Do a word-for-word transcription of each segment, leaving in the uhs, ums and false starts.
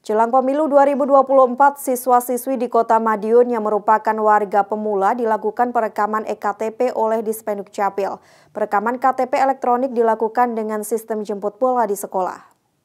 Jelang pemilu dua ribu dua puluh empat, siswa-siswi di Kota Madiun yang merupakan warga pemula dilakukan perekaman E K T P oleh Dispenduk Capil. Perekaman K T P elektronik dilakukan dengan sistem jemput bola di sekolah.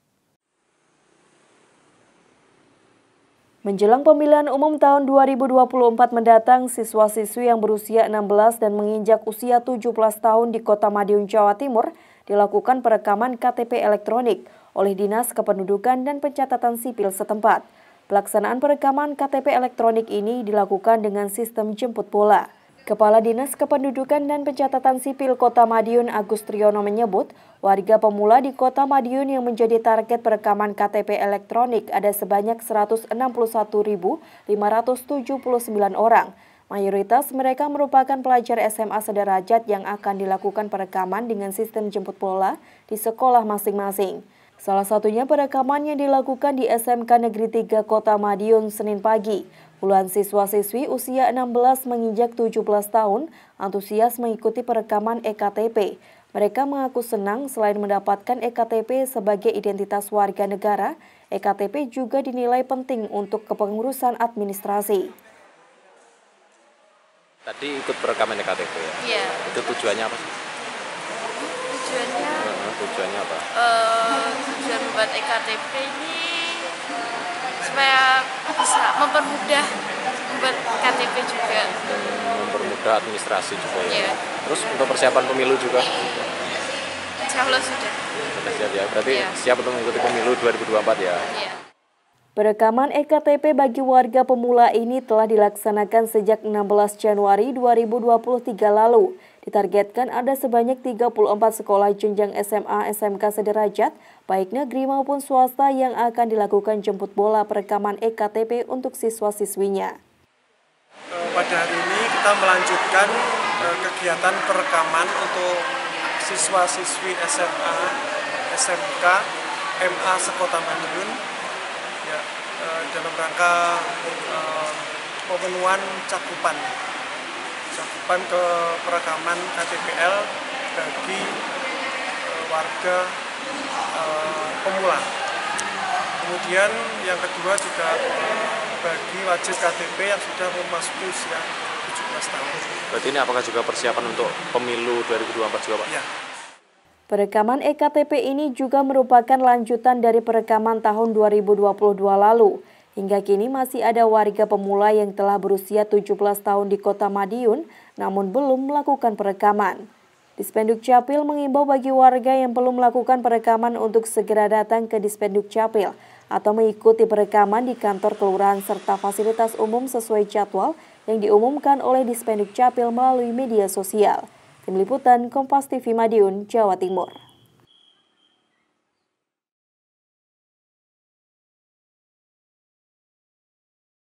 Menjelang pemilihan umum tahun dua ribu dua puluh empat mendatang, siswa-siswi yang berusia enam belas dan menginjak usia tujuh belas tahun di Kota Madiun, Jawa Timur dilakukan perekaman K T P elektronik oleh Dinas Kependudukan dan Pencatatan Sipil setempat. Pelaksanaan perekaman K T P elektronik ini dilakukan dengan sistem jemput bola. Kepala Dinas Kependudukan dan Pencatatan Sipil Kota Madiun Agus Triyono menyebut, warga pemula di Kota Madiun yang menjadi target perekaman K T P elektronik ada sebanyak seratus enam puluh satu ribu lima ratus tujuh puluh sembilan orang. Mayoritas mereka merupakan pelajar S M A sederajat yang akan dilakukan perekaman dengan sistem jemput bola di sekolah masing-masing. Salah satunya perekaman yang dilakukan di S M K Negeri tiga Kota Madiun Senin pagi. Puluhan siswa-siswi usia enam belas menginjak tujuh belas tahun antusias mengikuti perekaman E K T P. Mereka mengaku senang selain mendapatkan E K T P sebagai identitas warga negara, E K T P juga dinilai penting untuk kepengurusan administrasi. Tadi ikut perekaman E K T P ya? Iya. Itu tujuannya apa sih? Tujuannya? Uh, tujuannya apa? Uh, tujuan membuat E K T P ini supaya bisa mempermudah membuat K T P juga. Dan mempermudah administrasi juga ya? Iya. Terus untuk persiapan pemilu juga? Insya Allah sudah. Sudah siap ya? Berarti iya. siap untuk mengikuti pemilu dua ribu dua puluh empat ya? Iya. Perekaman E K T P bagi warga pemula ini telah dilaksanakan sejak enam belas Januari dua ribu dua puluh tiga lalu. Ditargetkan ada sebanyak tiga puluh empat sekolah jenjang S M A S M K sederajat, baik negeri maupun swasta yang akan dilakukan jemput bola perekaman E K T P untuk siswa-siswinya. Pada hari ini kita melanjutkan kegiatan perekaman untuk siswa-siswi S M A S M K M A sekota Madiun. Ya, dalam rangka uh, pemenuhan cakupan cakupan ke perekaman K T P L bagi uh, warga uh, pemula. Kemudian yang kedua juga bagi wajib K T P yang sudah memasuki usia tujuh belas tahun. Berarti ini apakah juga persiapan untuk pemilu dua ribu dua puluh empat juga Pak? Ya. Perekaman E K T P ini juga merupakan lanjutan dari perekaman tahun dua ribu dua puluh dua lalu. Hingga kini masih ada warga pemula yang telah berusia tujuh belas tahun di Kota Madiun, namun belum melakukan perekaman. Dispenduk Capil mengimbau bagi warga yang belum melakukan perekaman untuk segera datang ke Dispenduk Capil atau mengikuti perekaman di kantor kelurahan serta fasilitas umum sesuai jadwal yang diumumkan oleh Dispenduk Capil melalui media sosial. Tim Liputan Kompas T V Madiun, Jawa Timur.